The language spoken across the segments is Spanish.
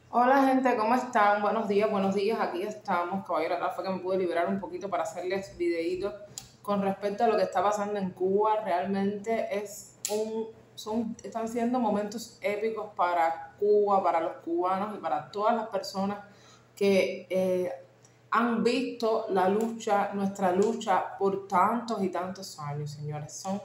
Hola gente, ¿cómo están? Buenos días, aquí estamos. Caballero, acá fue que me pude liberar un poquito para hacerles videitos con respecto a lo que está pasando en Cuba. Realmente están siendo momentos épicos para Cuba, para los cubanos y para todas las personas que han visto la lucha, nuestra lucha por tantos y tantos años, señores. Son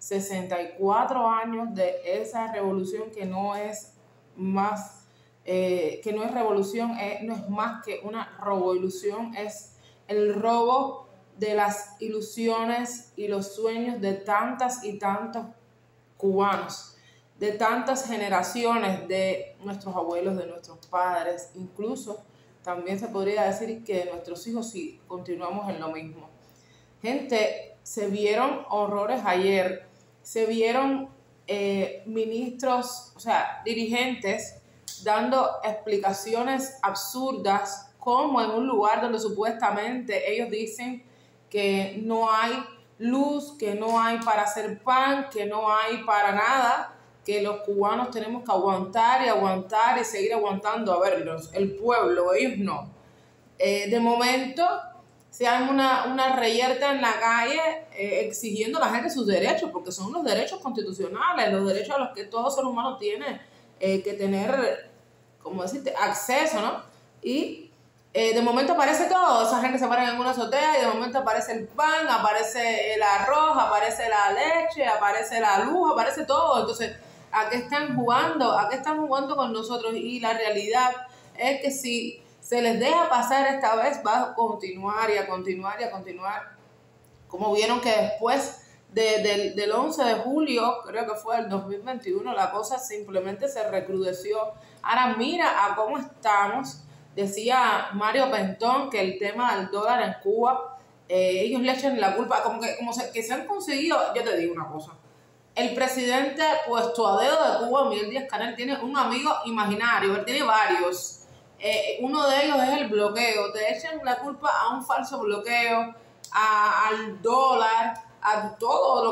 64 años de esa revolución que no es más que no es revolución, no es más que una roboilusión, es el robo de las ilusiones y los sueños de tantas y tantos cubanos, de tantas generaciones de nuestros abuelos, de nuestros padres, incluso también se podría decir que de nuestros hijos si continuamos en lo mismo. Gente, se vieron horrores ayer, se vieron ministros, o sea, dirigentes dando explicaciones absurdas, como en un lugar donde supuestamente ellos dicen que no hay luz, que no hay para hacer pan, que no hay para nada, que los cubanos tenemos que aguantar y seguir aguantando. A ver, el pueblo, ellos no. De momento se arma una reyerta en la calle exigiendo a la gente sus derechos, porque son los derechos constitucionales, los derechos a los que todo ser humano tiene que tener, como decirte, acceso, ¿no? Y de momento aparece todo, esa gente se para en una azotea y de momento aparece el pan, aparece el arroz, aparece la leche, aparece la luz, aparece todo. Entonces, ¿a qué están jugando? ¿A qué están jugando con nosotros? Y la realidad es que si se les deja pasar esta vez, va a continuar y a continuar y a continuar. Como vieron que después del 11 de julio, creo que fue el 2021, la cosa simplemente se recrudeció. Ahora mira a cómo estamos. Decía Mario Pentón que el tema del dólar en Cuba, ellos le echan la culpa, que se han conseguido. Yo te digo una cosa, el presidente puesto a dedo de Cuba, Miguel Díaz-Canel, tiene un amigo imaginario, él tiene varios. Uno de ellos es el bloqueo. Te echan la culpa a un falso bloqueo, al dólar, a todo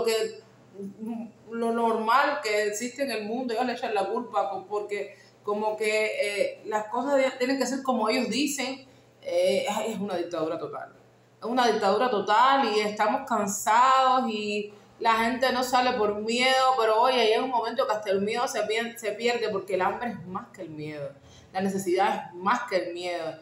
lo normal que existe en el mundo. Ellos le echan la culpa porque como que las cosas tienen que ser como ellos dicen. Es una dictadura total. Es una dictadura total y estamos cansados y la gente no sale por miedo, pero oye, llega un momento que hasta el miedo se pierde porque el hambre es más que el miedo, la necesidad es más que el miedo,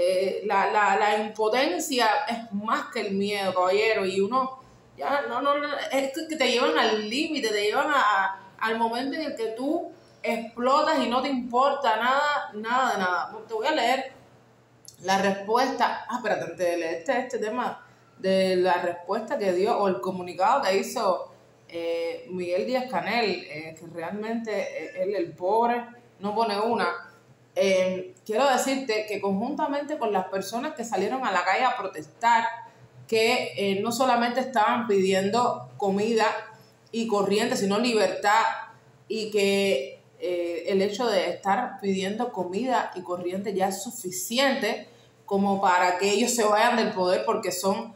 la impotencia es más que el miedo, caballero, y uno ya no es que te llevan al límite, te llevan al momento en el que tú explotas y no te importa nada de nada. Te voy a leer la respuesta, espérate, antes de leer este tema de la respuesta que dio o el comunicado que hizo Miguel Díaz-Canel, que realmente él, el pobre, no pone una. Quiero decirte que conjuntamente con las personas que salieron a la calle a protestar, que no solamente estaban pidiendo comida y corriente, sino libertad, y que el hecho de estar pidiendo comida y corriente ya es suficiente como para que ellos se vayan del poder, porque son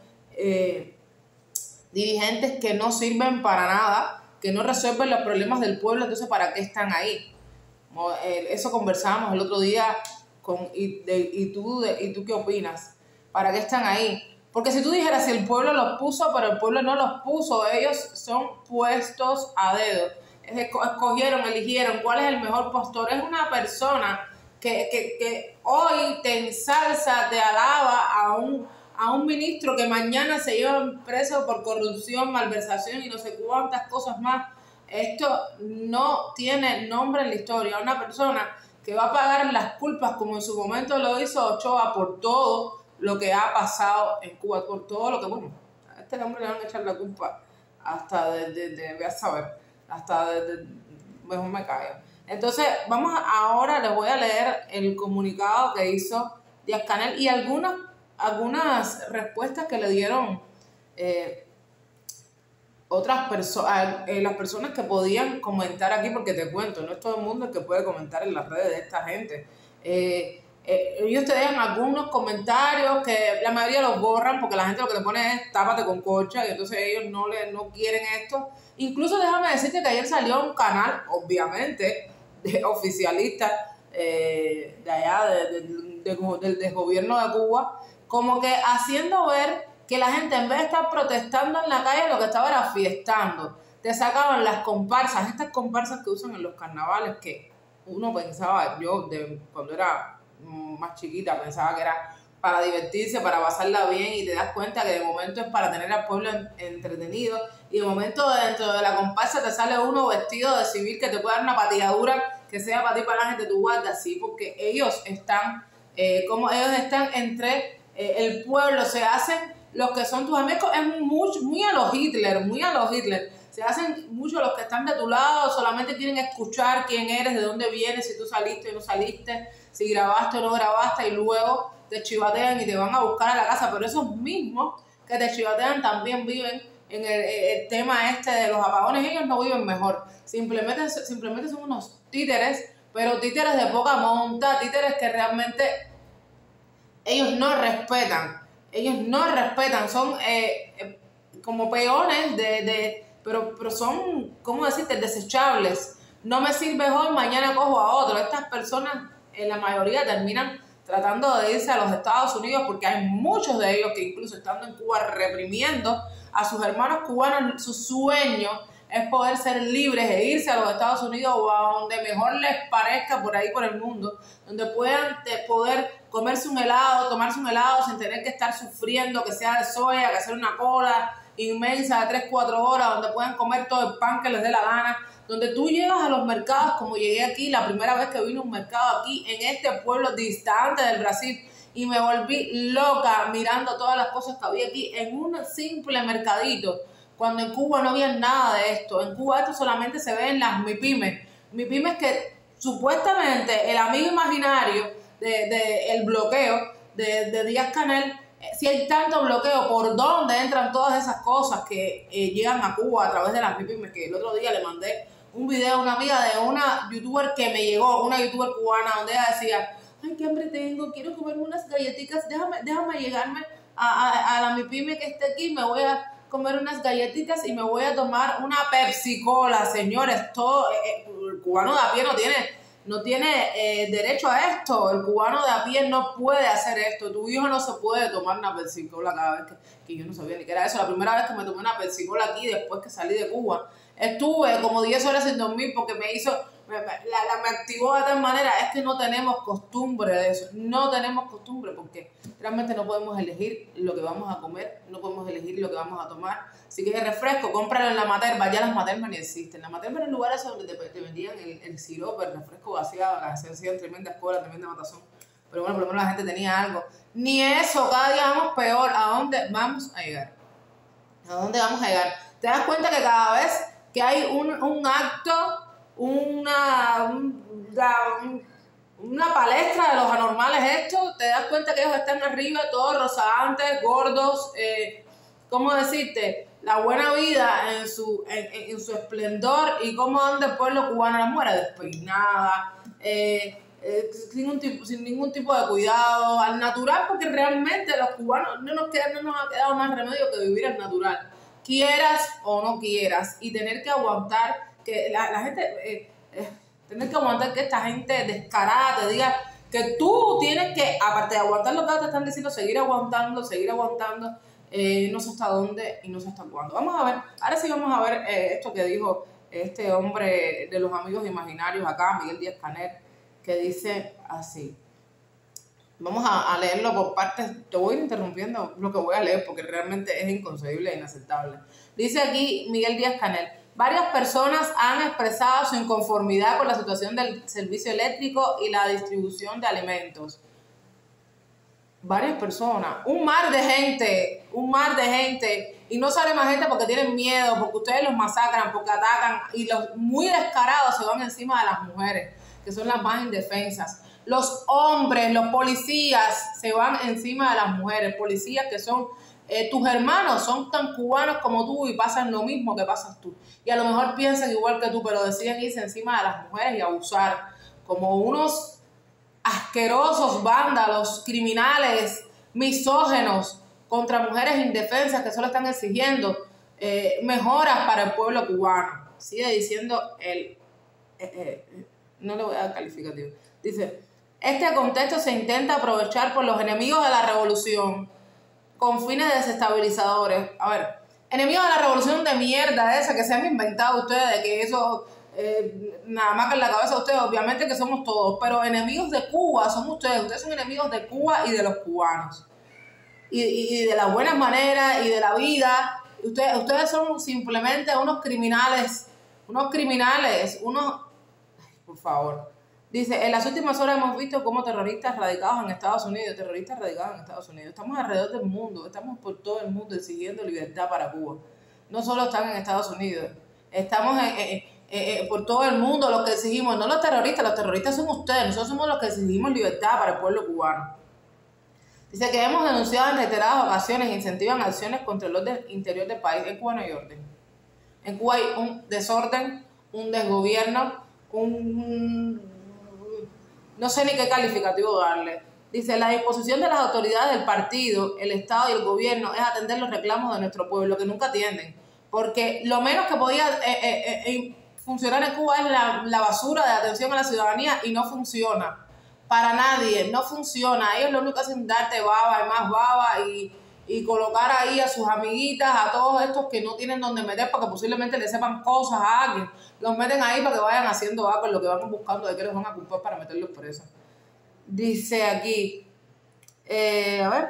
dirigentes que no sirven para nada, que no resuelven los problemas del pueblo. Entonces, ¿para qué están ahí? Eso conversábamos el otro día ¿y tú qué opinas? ¿Para qué están ahí? Porque si tú dijeras si el pueblo los puso, pero el pueblo no los puso, ellos son puestos a dedo. Escogieron, eligieron cuál es el mejor postor. Es una persona que hoy te ensalza, te alaba a un ministro que mañana se lleva preso por corrupción, malversación y no sé cuántas cosas más. Esto no tiene nombre en la historia. Una persona que va a pagar las culpas como en su momento lo hizo Ochoa por todo lo que ha pasado en Cuba, por todo lo que, bueno, a este hombre le van a echar la culpa hasta voy a saber, mejor me callo. Entonces, ahora les voy a leer el comunicado que hizo Díaz-Canel y algunas respuestas que le dieron otras personas, las personas que podían comentar aquí, porque te cuento, no es todo el mundo el que puede comentar en las redes de esta gente. Ellos te dejan algunos comentarios que la mayoría los borran porque la gente lo que le pone es tápate con cocha y entonces ellos no quieren esto. Incluso déjame decirte que ayer salió un canal, obviamente, de oficialista, de allá, del desgobierno de Cuba, como que haciendo ver que la gente en vez de estar protestando en la calle, lo que estaba era fiestando. Te sacaban las comparsas, estas comparsas que usan en los carnavales, que uno pensaba, yo cuando era más chiquita, pensaba que era para divertirse, para pasarla bien, y te das cuenta que de momento es para tener al pueblo entretenido, y de momento dentro de la comparsa te sale uno vestido de civil que te puede dar una pateadura que sea para ti, para la gente, tu guarda, sí, porque ellos están, como ellos están entre el pueblo, se hacen los que son tus amigos, es muy a los Hitler, se hacen mucho los que están de tu lado, solamente quieren escuchar quién eres, de dónde vienes, si tú saliste o no saliste, si grabaste o no grabaste, y luego te chivatean y te van a buscar a la casa. Pero esos mismos que te chivatean también viven en el tema este de los apagones. Ellos no viven mejor, simplemente son unos títeres, pero títeres de poca monta, títeres que realmente ellos no respetan, son como peones pero son, ¿cómo decirte?, desechables. No me sirve hoy, mañana cojo a otro. Estas personas, en la mayoría, terminan tratando de irse a los Estados Unidos, porque hay muchos de ellos que incluso estando en Cuba reprimiendo a sus hermanos cubanos, su sueño es poder ser libres e irse a los Estados Unidos o a donde mejor les parezca por ahí por el mundo, donde puedan poder comerse un helado, tomarse un helado sin tener que estar sufriendo, que sea de soya, que sea una cola inmensa de 3-4 horas, donde puedan comer todo el pan que les dé la gana, donde tú llegas a los mercados, como llegué aquí, la primera vez que vine a un mercado aquí, en este pueblo distante del Brasil, y me volví loca mirando todas las cosas que había aquí en un simple mercadito, cuando en Cuba no había nada de esto. En Cuba esto solamente se ve en las MIPYMES que supuestamente el amigo imaginario el bloqueo de Díaz-Canel. Si hay tanto bloqueo, ¿por dónde entran todas esas cosas que llegan a Cuba a través de las MIPYMES? Que el otro día le mandé un video a una amiga de una youtuber que me llegó, una youtuber cubana, donde ella decía: ay, qué hambre tengo, quiero comerme unas galletitas, déjame llegarme a la MIPYME que está aquí, me voy a comer unas galletitas y me voy a tomar una Pepsi Cola. Señores, todo el cubano de a pie no tiene derecho a esto. El cubano de a pie no puede hacer esto. Tu hijo no se puede tomar una Pepsi Cola cada vez que yo no sabía ni qué era eso. La primera vez que me tomé una Pepsi Cola aquí, después que salí de Cuba, estuve como 10 horas sin dormir porque me activó de tal manera. Es que no tenemos costumbre de eso. No tenemos costumbre porque realmente no podemos elegir lo que vamos a comer, no podemos elegir lo que vamos a tomar. Si quieres refresco, cómpralo en la Materva. Ya las Matervas ni existen. La Materva era el lugar ese donde te vendían el sirope, el refresco vaciado, que se hacían tremenda escuela, tremenda matazón. Pero bueno, por lo menos la gente tenía algo. Ni eso, cada día vamos peor. ¿A dónde vamos a llegar? ¿A dónde vamos a llegar? Te das cuenta que cada vez que hay un acto, una palestra de los anormales, te das cuenta que ellos están arriba, todos rozagantes, gordos, ¿cómo decirte? La buena vida en su esplendor, y cómo anda el pueblo cubano, las mujeres despeinadas, sin ningún tipo de cuidado, al natural, porque realmente los cubanos no nos ha quedado más remedio que vivir al natural, quieras o no quieras, y tener que aguantar que la gente... tener que aguantar que esta gente descarada te diga que tú tienes que, aparte de aguantar lo que te están diciendo, seguir aguantando, no sé hasta dónde y no sé hasta cuándo. Vamos a ver, ahora sí vamos a ver esto que dijo este hombre de los amigos imaginarios acá, Miguel Díaz-Canel, que dice así. Vamos a leerlo por partes. Te voy interrumpiendo lo que voy a leer porque realmente es inconcebible e inaceptable. Dice aquí Miguel Díaz-Canel: varias personas han expresado su inconformidad con la situación del servicio eléctrico y la distribución de alimentos. Varias personas, un mar de gente, y no sale más gente porque tienen miedo, porque ustedes los masacran, porque atacan, y los muy descarados se van encima de las mujeres, que son las más indefensas. Los hombres, los policías se van encima de las mujeres, policías que son tus hermanos, son tan cubanos como tú y pasan lo mismo que pasas tú. Y a lo mejor piensan igual que tú, pero deciden irse encima de las mujeres y abusar como unos asquerosos vándalos, criminales, misógenos contra mujeres indefensas que solo están exigiendo mejoras para el pueblo cubano. Sigue diciendo no le voy a dar calificativo. Dice, este contexto se intenta aprovechar por los enemigos de la revolución con fines desestabilizadores. A ver, enemigos de la revolución de mierda esa que se han inventado ustedes, que eso nada más que en la cabeza de ustedes, obviamente que somos todos, pero enemigos de Cuba son ustedes son enemigos de Cuba y de los cubanos. Y de las buenas maneras y de la vida. Ustedes son simplemente unos criminales. Ay, por favor. Dice, en las últimas horas hemos visto cómo terroristas radicados en Estados Unidos, estamos alrededor del mundo, estamos por todo el mundo exigiendo libertad para Cuba. No solo están en Estados Unidos, estamos por todo el mundo los que exigimos, no los terroristas son ustedes, nosotros somos los que exigimos libertad para el pueblo cubano. Dice que hemos denunciado en reiteradas ocasiones e incentivan acciones contra el orden interior del país. En Cuba no hay orden. En Cuba hay un desorden, un desgobierno, no sé ni qué calificativo darle. Dice, la disposición de las autoridades del partido, el Estado y el gobierno es atender los reclamos de nuestro pueblo, que nunca atienden. Porque lo menos que podía funcionar en Cuba es la basura de atención a la ciudadanía y no funciona. Para nadie, no funciona. Ellos lo único que hacen es darte baba y más baba y colocar ahí a sus amiguitas, a todos estos que no tienen donde meter porque posiblemente le sepan cosas a alguien. Los meten ahí para que vayan haciendo algo en lo que van buscando de qué les van a culpar para meterlos presos. Dice aquí, a ver,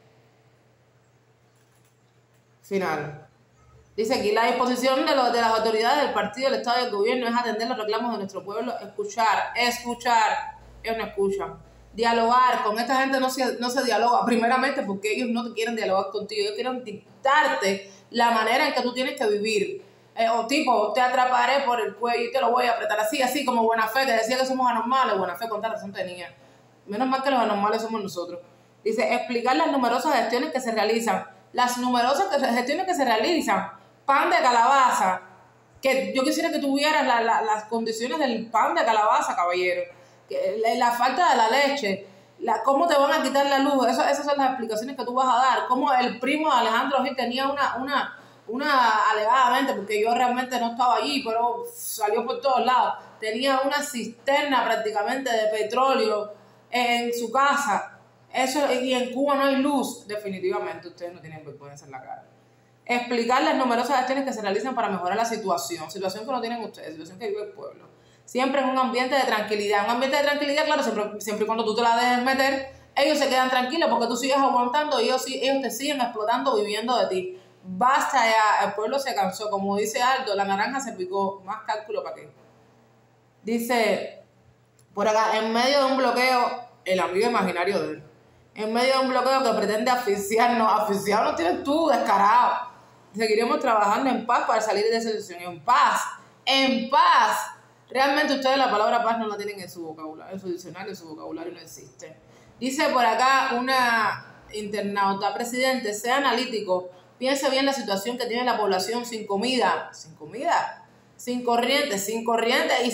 final. Dice aquí, la disposición de las autoridades del partido, del Estado y del gobierno es atender los reclamos de nuestro pueblo, escuchar. Ellos no escuchan. Dialogar, con esta gente no se dialoga, primeramente porque ellos no te quieren dialogar contigo, ellos quieren dictarte la manera en que tú tienes que vivir. O tipo, te atraparé por el cuello y te lo voy a apretar así como Buena Fe, que decía que somos anormales. Buena Fe, cuánta razón tenía. Menos mal que los anormales somos nosotros. Dice, explicar las numerosas gestiones que se realizan. Las numerosas gestiones que se realizan. Pan de calabaza. Que yo quisiera que tuvieras las condiciones del pan de calabaza, caballero. La falta de la leche, cómo te van a quitar la luz, esas son las explicaciones que tú vas a dar. Cómo el primo de Alejandro Gil tenía una alegadamente, porque yo realmente no estaba allí, pero salió por todos lados, tenía una cisterna prácticamente de petróleo en su casa. Eso, y en Cuba no hay luz. Definitivamente ustedes no tienen vergüenza en la cara. Explicar las numerosas acciones que se realizan para mejorar la situación que no tienen ustedes, situación que vive el pueblo. Siempre en un ambiente de tranquilidad. Un ambiente de tranquilidad, claro, siempre y cuando tú te la dejes meter, ellos se quedan tranquilos porque tú sigues aguantando y ellos te siguen explotando, viviendo de ti. Basta ya, el pueblo se cansó. Como dice Aldo, la naranja se picó. Más cálculo para qué. Dice, por acá, en medio de un bloqueo, el amigo imaginario de él, en medio de un bloqueo que pretende asfixiarnos. Asfixiarnos tienes tú, descarado. Seguiremos trabajando en paz para salir de esa situación. En paz. Realmente ustedes la palabra paz no la tienen en su vocabulario, en su diccionario, en su vocabulario no existe. Dice por acá una internauta, presidente, sea analítico, piense bien la situación que tiene la población sin comida, sin corriente y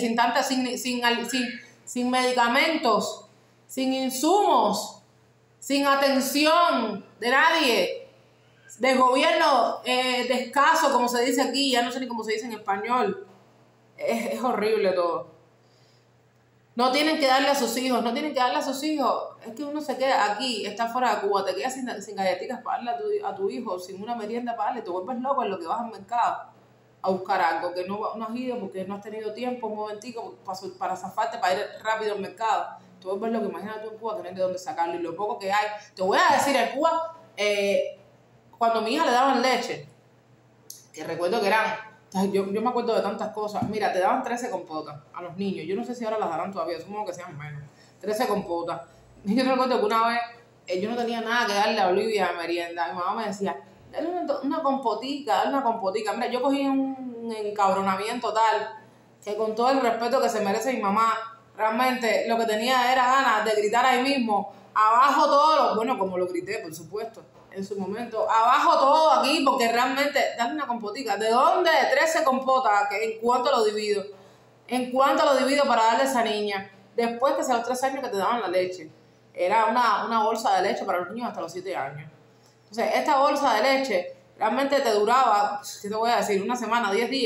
sin medicamentos, sin insumos, sin atención de nadie, de gobierno de escaso, como se dice aquí, ya no sé ni cómo se dice en español. Es horrible todo. No tienen que darle a sus hijos, Es que uno se queda aquí, está fuera de Cuba, te quedas sin galletitas para darle a tu hijo, sin una merienda para darle, te vuelves loco en lo que vas al mercado a buscar algo, que no has ido porque no has tenido tiempo, un momentico para zafarte, para ir rápido al mercado. Te vuelves loco, imagínate tú en Cuba que no hay de dónde sacarlo y lo poco que hay. Te voy a decir, en Cuba, cuando a mi hija le daban leche, que recuerdo que eran... Yo me acuerdo de tantas cosas. Mira, te daban 13 compotas a los niños. Yo no sé si ahora las darán todavía, supongo que sean menos. 13 compotas. Yo recuerdo que una vez yo no tenía nada que darle a Olivia de merienda. Mi mamá me decía, dale una compotica. Mira, yo cogí un encabronamiento tal que con todo el respeto que se merece mi mamá, realmente lo que tenía era ganas de gritar ahí mismo, abajo todo, bueno, como lo grité, por supuesto, en su momento, abajo todo aquí, porque realmente, dale una compotica. ¿De dónde? 13 compotas, ¿en cuánto lo divido? Para darle a esa niña? Después que a los 3 años que te daban la leche. Era una bolsa de leche para los niños hasta los 7 años. Entonces, esta bolsa de leche realmente te duraba, ¿qué te voy a decir? Una semana, 10 días.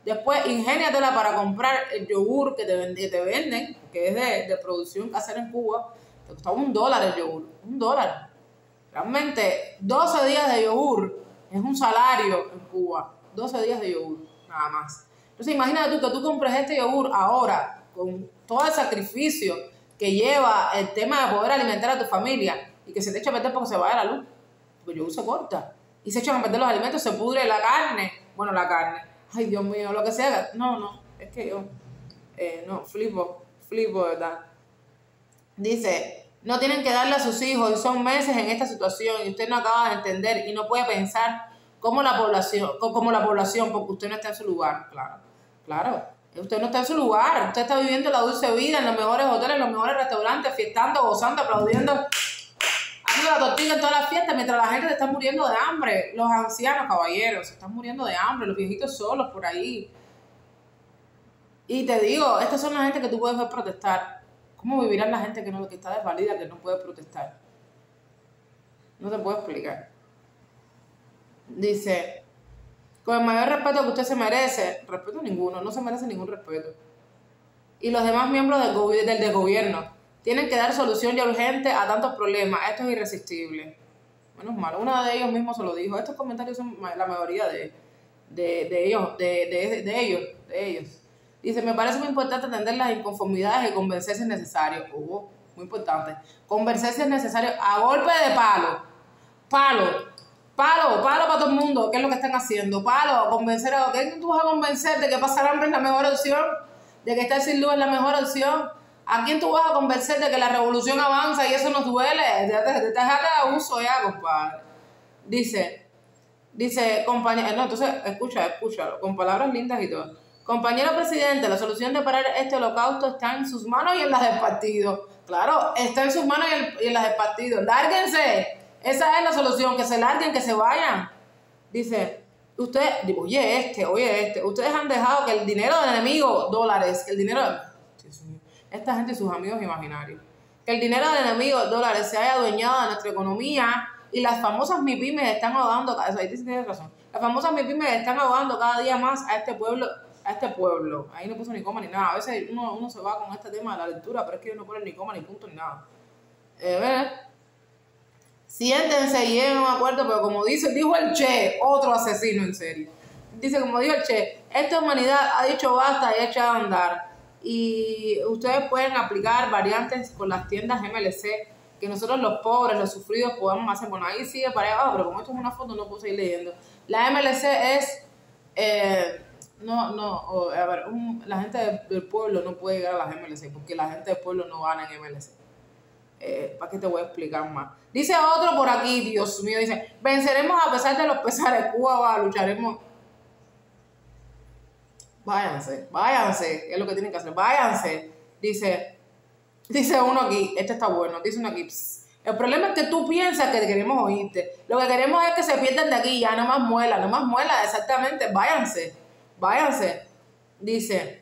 Después, ingéniatela para comprar el yogur que te venden, que es de producción casera en Cuba. Te costaba $1 el yogur, $1. Realmente, 12 días de yogur es un salario en Cuba. 12 días de yogur, nada más. Entonces, imagínate tú que tú compres este yogur ahora, con todo el sacrificio que lleva el tema de poder alimentar a tu familia y que se te echa a perder porque se vaya la luz, porque el yogur se corta y se echan a perder los alimentos, se pudre la carne. Bueno, la carne. Ay, Dios mío, lo que sea. No, es que yo no, flipo, ¿verdad? Dice, no tienen que darle a sus hijos y son meses en esta situación y usted no acaba de entender y no puede pensar como la población, porque usted no está en su lugar. Claro, usted no está en su lugar, usted está viviendo la dulce vida en los mejores hoteles, en los mejores restaurantes, fiestando, gozando, aplaudiendo, haciendo la tortilla en todas las fiestas, mientras la gente se está muriendo de hambre. Los ancianos, caballeros, se están muriendo de hambre, los viejitos solos por ahí. Y te digo, estas son la gente que tú puedes ver protestar. ¿Cómo vivirá la gente que está desvalida, que no puede protestar? No te puedo explicar. Dice, con el mayor respeto que usted se merece, respeto ninguno, no se merece ningún respeto. Y los demás miembros del gobierno tienen que dar solución ya urgente a tantos problemas. Esto es irresistible. Menos mal, uno de ellos mismos se lo dijo. Estos comentarios son la mayoría de ellos. Dice, me parece muy importante atender las inconformidades y convencerse es necesario. Muy importante. Convencerse es necesario a golpe de palo para todo el mundo. ¿Qué es lo que están haciendo? Convencer a... ¿Qué tú vas a convencer de que pasar hambre es la mejor opción? ¿De que estar sin luz es la mejor opción? ¿A quién tú vas a convencer de que la revolución avanza y eso nos duele? Déjate de abuso ya, compadre. Dice, compañero, no, entonces, escúchalo, con palabras lindas y todo. Compañero presidente, la solución de parar este holocausto está en sus manos y en las del partido. Claro, está en sus manos y en las del partido. ¡Lárguense! Esa es la solución, que se larguen, que se vayan. Dice, ustedes han dejado que el dinero del enemigo, dólares, que el dinero... Dios mío, esta gente y sus amigos imaginarios. Que el dinero del enemigo, dólares, se haya adueñado de nuestra economía y las famosas MIPYMES están ahogando, ahí tienes razón, las famosas MIPYMES están ahogando cada día más a este pueblo. Ahí no puso ni coma ni nada. A veces uno se va con este tema de la lectura, pero es que no pone ni coma ni punto ni nada. Siéntense y lleguen a un acuerdo, pero como dijo el Che, otro asesino en serie. Dice, como dijo el Che, esta humanidad ha dicho basta y ha echado a andar. Y ustedes pueden aplicar variantes con las tiendas MLC, que nosotros los pobres, los sufridos, podamos hacer. Bueno, ahí sigue para allá abajo, pero como esto es una foto no puedo seguir leyendo. La MLC es... la gente del pueblo no puede llegar a las MLC, porque la gente del pueblo no gana en MLC. ¿Para qué te voy a explicar más? Dice otro por aquí, Dios mío, dice, venceremos a pesar de los pesares, Cuba lucharemos. Váyanse, es lo que tienen que hacer, váyanse. Dice uno aquí, este está bueno, dice uno aquí, el problema es que tú piensas que queremos oírte, lo que queremos es que se pierdan de aquí, ya no más muela, exactamente, váyanse. Dice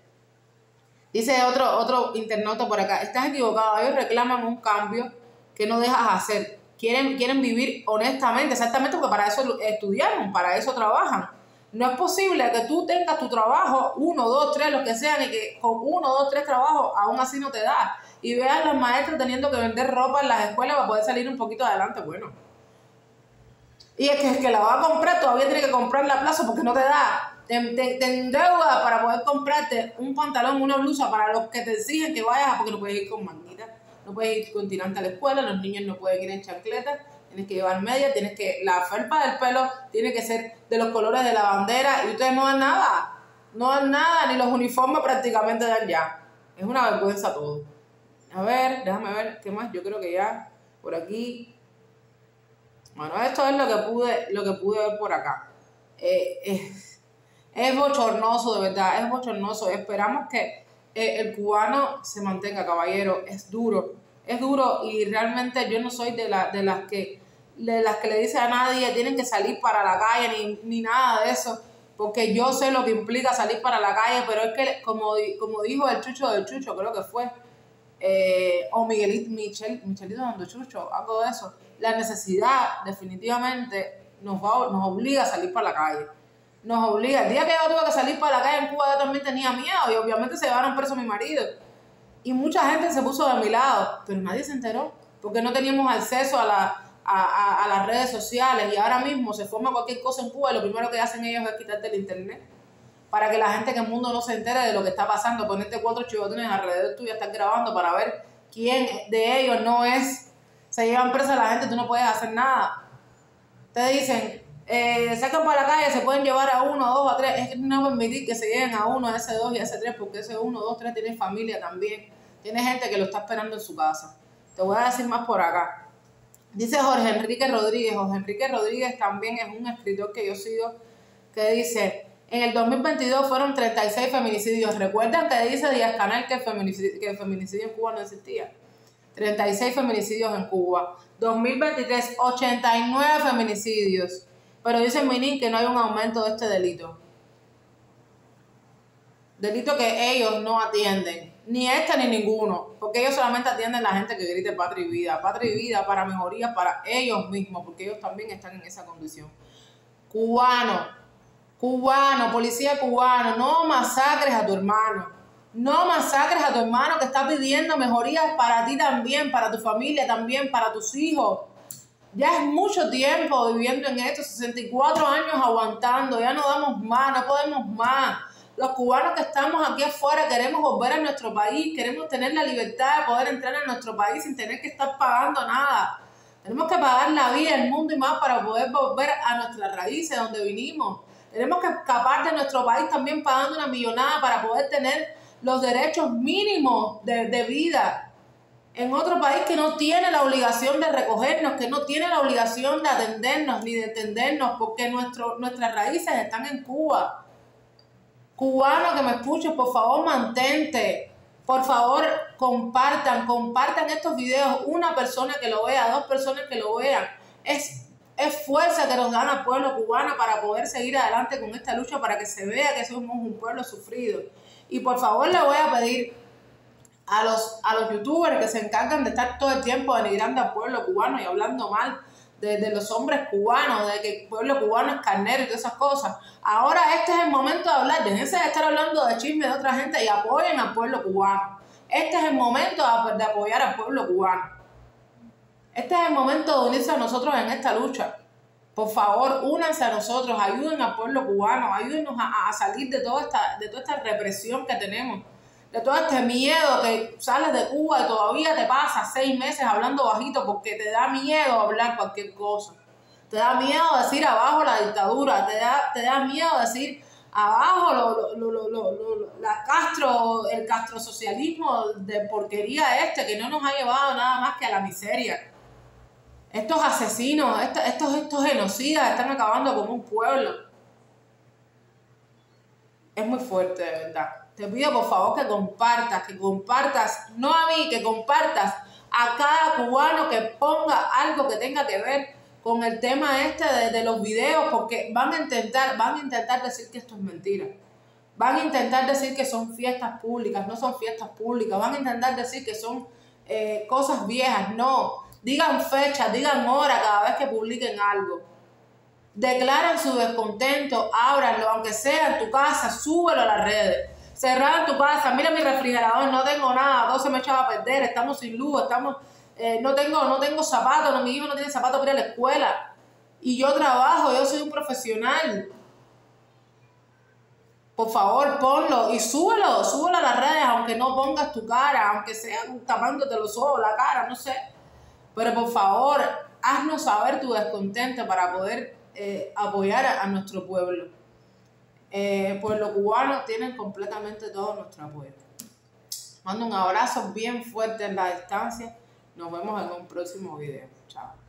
otro internauta por acá, estás equivocado, ellos reclaman un cambio que no dejas hacer, quieren vivir honestamente, exactamente, porque para eso estudiaron, para eso trabajan. No es posible que tú tengas tu trabajo, 1, 2, 3, lo que sean, y que con 1, 2, 3 trabajos aún así no te da. Y veas a los maestros teniendo que vender ropa en las escuelas para poder salir un poquito adelante, bueno. Y es que la va a comprar, todavía tiene que comprar la plaza porque no te da. Te endeudas para poder comprarte un pantalón, una blusa para los que te exigen que vayas, porque no puedes ir con manguitas, no puedes ir con tirante a la escuela, los niños no pueden ir en chancletas, tienes que llevar media, la felpa del pelo tiene que ser de los colores de la bandera y ustedes no dan nada, ni los uniformes prácticamente dan ya. Es una vergüenza todo. A ver, déjame ver, ¿qué más? Yo creo que ya por aquí. Bueno, esto es lo que pude ver por acá. Es bochornoso, de verdad, es bochornoso. Esperamos que el cubano se mantenga, caballero. Es duro y realmente yo no soy de las que le dice a nadie tienen que salir para la calle ni nada de eso, porque yo sé lo que implica salir para la calle, pero es que como dijo el Chucho del Chucho, creo que fue, o Michelito dando Chucho, algo de eso, la necesidad definitivamente nos obliga a salir para la calle. nos obliga. El día que yo tuve que salir para la calle en Cuba, yo también tenía miedo y obviamente se llevaron preso a mi marido. Y mucha gente se puso de mi lado, pero nadie se enteró, porque no teníamos acceso a las redes sociales y ahora mismo se forma cualquier cosa en Cuba y lo primero que hacen ellos es quitarte el internet para que la gente en el mundo no se entere de lo que está pasando, ponerte 4 chivotones alrededor tuyo, estar grabando para ver quién de ellos no es. Se llevan presa a la gente, tú no puedes hacer nada. Te dicen, sacan para la calle, se pueden llevar a 1, 2, a 3. Es que no permitir que se lleven a 1, a ese 2 y a ese 3, porque ese 1, 2, 3 tiene familia también. Tiene gente que lo está esperando en su casa. Te voy a decir más por acá. Dice Jorge Enrique Rodríguez. Jorge Enrique Rodríguez también es un escritor que yo sigo, que dice, en el 2022 fueron 36 feminicidios. ¿Recuerdan que dice Díaz Canel que el feminicidio en Cuba no existía? 36 feminicidios en Cuba. 2023, 89 feminicidios. Pero dice Minin que no hay un aumento de este delito. Delito que ellos no atienden. Ni este ni ninguno. Porque ellos solamente atienden a la gente que grite patria y vida. Patria y vida para mejoría para ellos mismos. Porque ellos también están en esa condición. Cubano, policía cubano, no masacres a tu hermano. No masacres a tu hermano que está pidiendo mejorías para ti también, para tu familia también, para tus hijos. Ya es mucho tiempo viviendo en esto, 64 años aguantando, ya no damos más, no podemos más. Los cubanos que estamos aquí afuera queremos volver a nuestro país, queremos tener la libertad de poder entrar a nuestro país sin tener que estar pagando nada. Tenemos que pagar la vida, el mundo y más para poder volver a nuestras raíces, donde vinimos. Tenemos que escapar de nuestro país también pagando una millonada para poder tener los derechos mínimos de vida en otro país que no tiene la obligación de recogernos, que no tiene la obligación de atendernos ni de entendernos, porque nuestras raíces están en Cuba. Cubano que me escuches, por favor, mantente. Por favor, compartan estos videos. Una persona que lo vea, 2 personas que lo vean. Es fuerza que nos dan al pueblo cubano para poder seguir adelante con esta lucha, para que se vea que somos un pueblo sufrido. Y por favor le voy a pedir a los youtubers que se encargan de estar todo el tiempo denigrando al pueblo cubano y hablando mal de los hombres cubanos, de que el pueblo cubano es carnero y todas esas cosas. Ahora este es el momento de hablar, déjense de estar hablando de chisme de otra gente y apoyen al pueblo cubano. Este es el momento de apoyar al pueblo cubano. Este es el momento de unirse a nosotros en esta lucha. Por favor, únanse a nosotros, ayuden al pueblo cubano, ayúdennos a salir de toda esta represión que tenemos, de todo este miedo que sales de Cuba y todavía te pasas 6 meses hablando bajito porque te da miedo hablar cualquier cosa. Te da miedo decir abajo la dictadura, te da miedo decir abajo el castrosocialismo de porquería que no nos ha llevado nada más que a la miseria. Estos asesinos, estos genocidas están acabando con un pueblo. Es muy fuerte, de verdad. Te pido por favor que compartas, no a mí, que compartas a cada cubano que ponga algo que tenga que ver con el tema de los videos, porque van a intentar decir que esto es mentira. Van a intentar decir que son fiestas públicas, no son fiestas públicas. Van a intentar decir que son cosas viejas, no. Digan fecha, digan hora cada vez que publiquen algo. Declaran su descontento, ábranlo, aunque sea en tu casa, súbelo a las redes. Cerrar en tu casa, mira mi refrigerador, no tengo nada, todo se me echaba a perder, estamos sin luz, no tengo zapatos, mi hijo no tiene zapatos para ir a la escuela. Y yo trabajo, yo soy un profesional. Por favor, ponlo y súbelo a las redes, aunque no pongas tu cara, aunque sea tapándote los ojos, la cara, no sé. Pero por favor, haznos saber tu descontento para poder apoyar a nuestro pueblo. Pueblo cubano tienen completamente todo nuestro apoyo. Mando un abrazo bien fuerte en la distancia. Nos vemos en un próximo video. Chao.